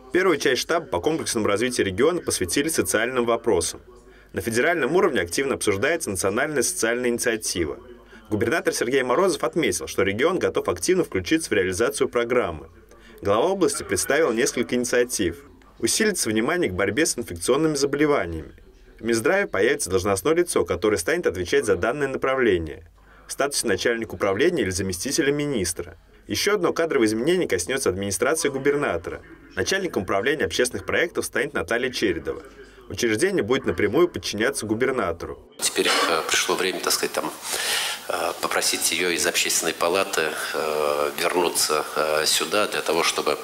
Первую часть штаба по комплексному развитию региона посвятили социальным вопросам. На федеральном уровне активно обсуждается национальная социальная инициатива. Губернатор Сергей Морозов отметил, что регион готов активно включиться в реализацию программы. Глава области представил несколько инициатив. Усилится внимание к борьбе с инфекционными заболеваниями. В Минздраве появится должностное лицо, которое станет отвечать за данное направление. В статусе начальника управления или заместителя министра. Еще одно кадровое изменение коснется администрации губернатора. Начальником управления общественных проектов станет Наталья Чередова. Учреждение будет напрямую подчиняться губернатору. Теперь пришло время, так сказать, попросить ее из общественной палаты вернуться сюда для того, чтобы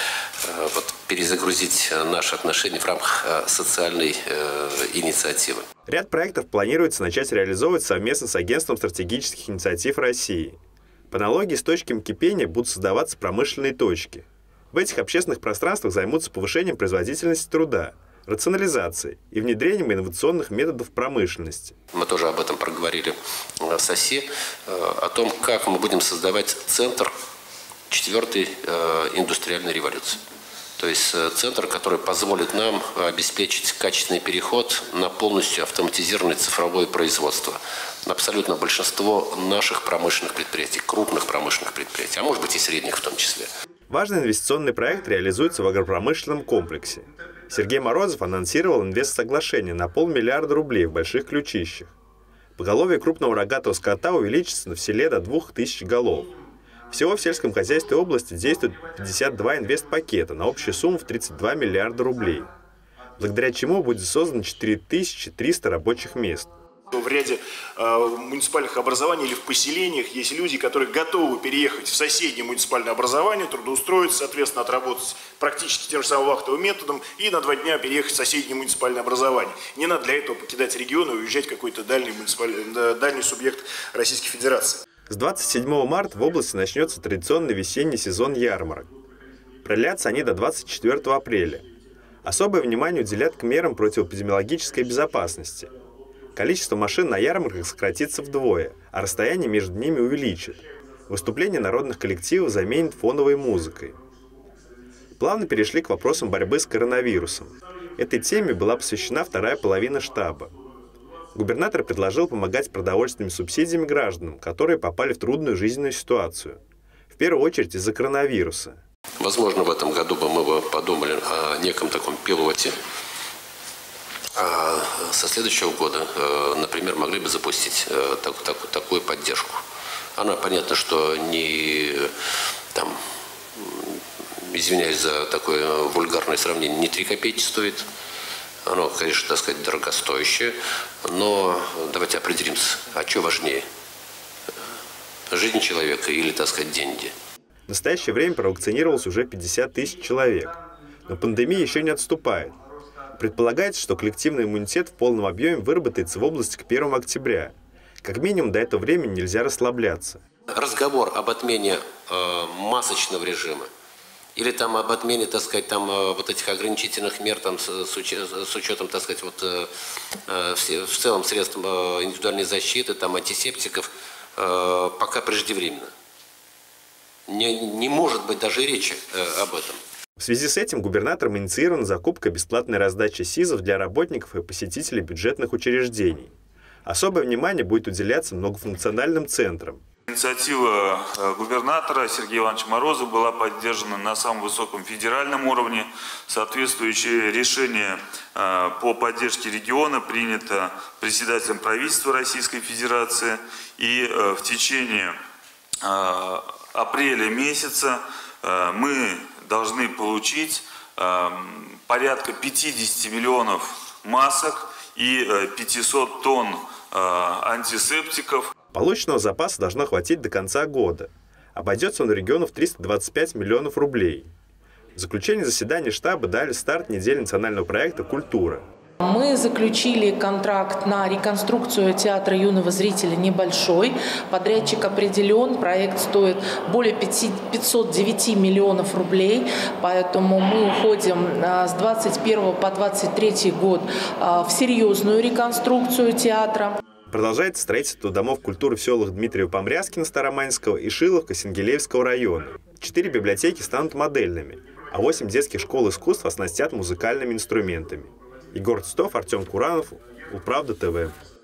перезагрузить наши отношения в рамках социальной инициативы. Ряд проектов планируется начать реализовывать совместно с Агентством стратегических инициатив России. По аналогии с точками кипения будут создаваться промышленные точки. В этих общественных пространствах займутся повышением производительности труда, рационализацией и внедрением инновационных методов промышленности. Мы тоже об этом проговорили с ОСИ, о том, как мы будем создавать центр четвертой индустриальной революции. То есть центр, который позволит нам обеспечить качественный переход на полностью автоматизированное цифровое производство. На абсолютно большинство наших промышленных предприятий, крупных промышленных предприятий, а может быть и средних в том числе. Важный инвестиционный проект реализуется в агропромышленном комплексе. Сергей Морозов анонсировал инвестсоглашение на 500 миллиарда рублей в Больших Ключищах. Поголовье крупного рогатого скота увеличится в селе до 2000 голов. Всего в сельском хозяйстве области действует 52 инвестпакета на общую сумму в 32 миллиарда рублей, благодаря чему будет создано 4300 рабочих мест. В ряде муниципальных образований или в поселениях есть люди, которые готовы переехать в соседнее муниципальное образование, трудоустроиться, соответственно, отработать практически тем же самым вахтовым методом и на 2 дня переехать в соседнее муниципальное образование. Не надо для этого покидать регион и уезжать в какой-то дальний субъект Российской Федерации. С 27 марта в области начнется традиционный весенний сезон ярмарок. Продлятся они до 24 апреля. Особое внимание уделят к мерам противоэпидемиологической безопасности. Количество машин на ярмарках сократится вдвое, а расстояние между ними увеличит. Выступления народных коллективов заменят фоновой музыкой. Плавно перешли к вопросам борьбы с коронавирусом. Этой теме была посвящена вторая половина штаба. Губернатор предложил помогать продовольственными субсидиями гражданам, которые попали в трудную жизненную ситуацию. В первую очередь из-за коронавируса. Возможно, в этом году мы бы подумали о неком таком пилоте. А со следующего года, например, могли бы запустить такую поддержку. Она, понятно, что не, извиняюсь за такое вульгарное сравнение, не 3 копейки стоит. Оно, конечно, так сказать, дорогостоящее, но давайте определимся, а что важнее? Жизнь человека или, так сказать, деньги? В настоящее время провакцинировалось уже 50 тысяч человек, но пандемия еще не отступает. Предполагается, что коллективный иммунитет в полном объеме выработается в области к 1 октября. Как минимум до этого времени нельзя расслабляться. Разговор об отмене масочного режима или об отмене, так сказать, вот этих ограничительных мер с учетом, так сказать, в целом средств индивидуальной защиты, антисептиков, пока преждевременно. Не может быть даже речи об этом. В связи с этим губернатором инициирована закупка бесплатной раздачи СИЗов для работников и посетителей бюджетных учреждений. Особое внимание будет уделяться многофункциональным центрам. Инициатива губернатора Сергея Ивановича Морозова была поддержана на самом высоком федеральном уровне. Соответствующее решение по поддержке региона принято председателем правительства Российской Федерации. И в течение апреля месяца мы должны получить порядка 50 миллионов масок и 500 тонн антисептиков. Полученного запаса должно хватить до конца года. Обойдется он региону в 325 миллионов рублей. В заключение заседания штаба дали старт недели национального проекта «Культура». Мы заключили контракт на реконструкцию театра юного зрителя небольшой. Подрядчик определен, проект стоит более 509 миллионов рублей, поэтому мы уходим с 21 по 23 год в серьезную реконструкцию театра. Продолжается строительство домов культуры в селах Дмитриево-Помрязкино, Старомайнского и Шиловка Сенгелеевского района. 4 библиотеки станут модельными. а 8 детских школ искусств оснастят музыкальными инструментами. Егор Титов, Артем Куранов, Управда ТВ.